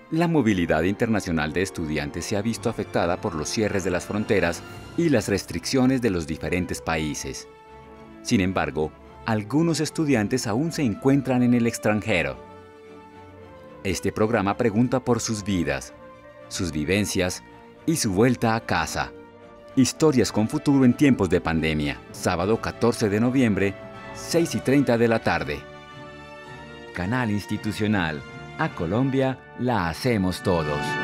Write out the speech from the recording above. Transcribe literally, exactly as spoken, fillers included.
La movilidad internacional de estudiantes se ha visto afectada por los cierres de las fronteras y las restricciones de los diferentes países. Sin embargo, algunos estudiantes aún se encuentran en el extranjero. Este programa pregunta por sus vidas, sus vivencias y su vuelta a casa. Historias con futuro en tiempos de pandemia. Sábado catorce de noviembre, seis y treinta de la tarde. Canal Institucional. A Colombia la hacemos todos.